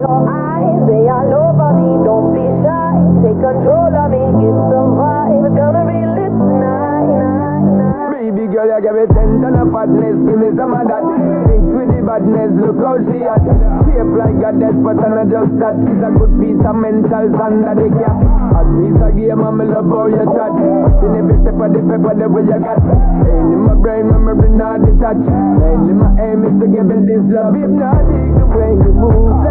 your eyes, they all over me. Don't be shy, take control of me. Get the vibe, it's gonna be lit tonight. Baby girl, you give me 10 ton of fatness, give me some of that. Thinks with the badness, look how she at. Shape like a death, but I'm not just that. It's a good piece of mental under the cap. A piece of game, I'm love how you chat. Watching every step of the pepper, the way you got. Ain't in my brain, memory not detached. Mainly my aim is to give it this love. If not, the way you move.